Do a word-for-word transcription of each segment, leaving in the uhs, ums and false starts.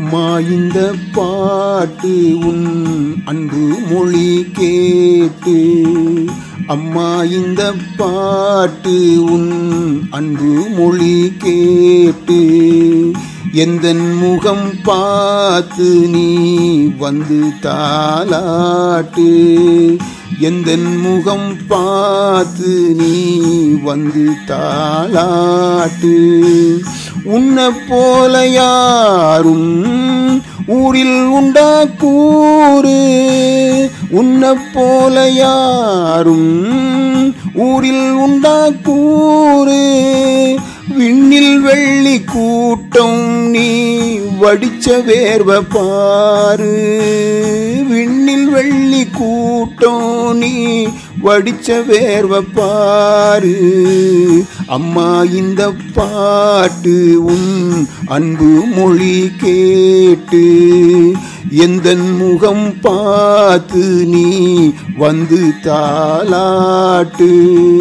அம்மா இந்த பாட்டு உன் அன்பு மொழி கேட்டு, அம்மா இந்த பாட்டு உன் அன்பு மொழி கேட்டு, எந்தன் முகம் பார்த்து நீ வந்து தாலாட்டு, எந்தன் முகம் பார்த்து நீ வந்து தாலாட்டு. உன்னை போல யாரும் ஊரில் உண்டா கூறு, உன்னை போல யாரும் ஊரில் உண்டா கூறு. விண்ணில் வெள்ளி கூட்டம் நீ வடிச்ச வேர்வ பாரு, விண்ணில் வெள்ளி கூட்டம் நீ வடிச்ச வேர்வ பாரு. அம்மா இந்த பாட்டு உன் அன்பு மொழி கேட்டு, எந்தன் முகம் பார்த்து நீ வந்து தாலாட்டு.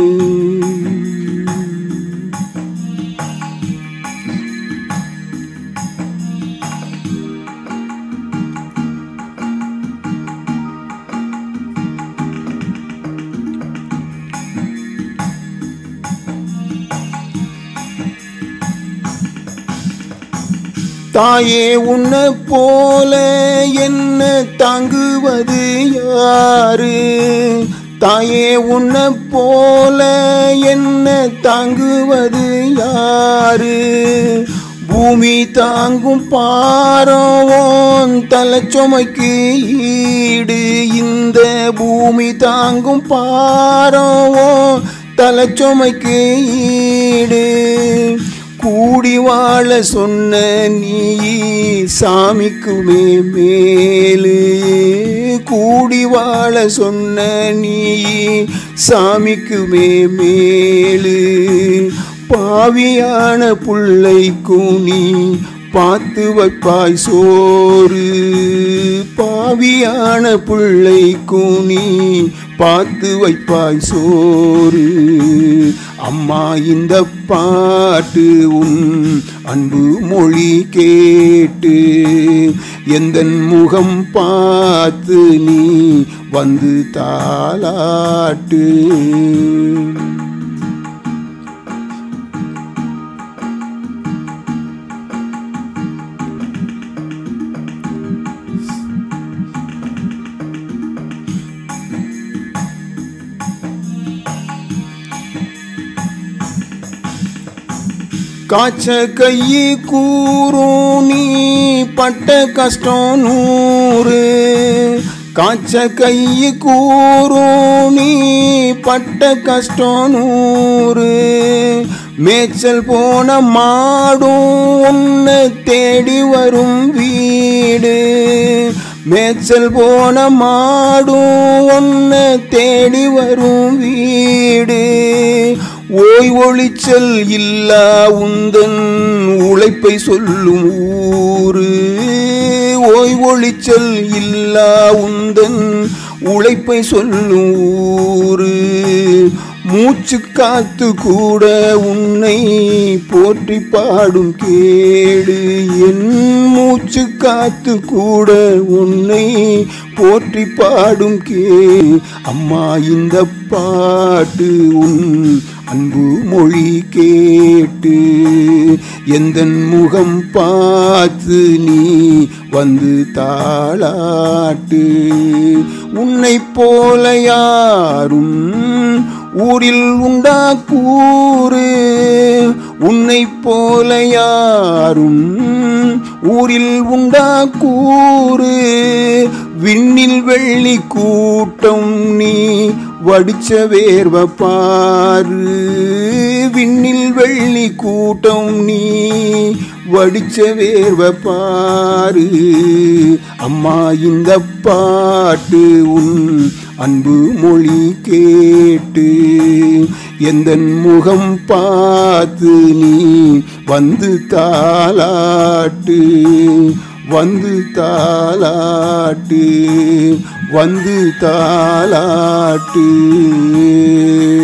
தாயே உன்னை போல என்ன தாங்குவது யாரு, தாயே உன்னை போல என்ன தாங்குவது யாரு. பூமி தாங்கும் பாரோன் தலைச்சுமைக்கு ஈடு, இந்த பூமி தாங்கும் பாரோன் தலைச்சுமைக்கு ஈடு. கூடி வாழ சொன்ன நீ சாமிக்குமே மேலு, கூடி வாழ சொன்ன நீ சாமிக்குமே மேலு. பாவியான புள்ளைக்கும் நீ பார்த்து வைப்பாய் சோறு, பாவியான புள்ளைக்கும் நீ பார்த்து வைப்பாய் சோறு. அம்மா இந்த பாட்டு உன் அன்பு மொழி கேட்டு, எந்தன் முகம் பார்த்து நீ வந்து தாலாட்டு. காய்ச்ச கையை கூறும் நீ பட்ட கஷ்டம் நூறு, காய்ச்ச கையை கூறும் நீ பட்ட கஷ்டம் நூறு. மேய்ச்சல் போன மாடும் உன்னை தேடி வரும் வீடு, மேய்ச்சல் போன மாடும் உன்னை தேடி வரும் வீடு. ஓய் ஒளிச்சல் இல்லா உந்தன் உழைப்பை சொல்லும் ஊரு, ஓய் ஒளிச்சல் இல்லா உந்தன் உழைப்பை சொல்லும் ஊரு. மூச்சு காத்து கூட உன்னை போற்றி பாடும் கேடு, என் மூச்சு காத்து கூட உன்னை போற்றி பாடும் கே. அம்மா இந்த பாட்டு உன் அன்பு மொழி கேட்டு, எந்தன் முகம் பார்த்து நீ வந்து தாலாட்டு. உன்னை போல யாரும் ஊரில் உண்டா கூறு, உன்னை போல யாரும் ஊரில் உண்டா கூறு. விண்ணில் வெள்ளி கூட்டம் நீ வடிச்ச வேர்வ பாரு, விண்ணில் வெள்ளி கூட்டம் நீ வடிச்ச வேர்வ பாரு. அம்மா இந்த பாட்டு உன் அன்பு மொழி கேட்டு, எந்தன் முகம் பார்த்து நீ வந்து தாலாட்டு, வந்து தாலாட்டு, வந்து தாலாட்டு.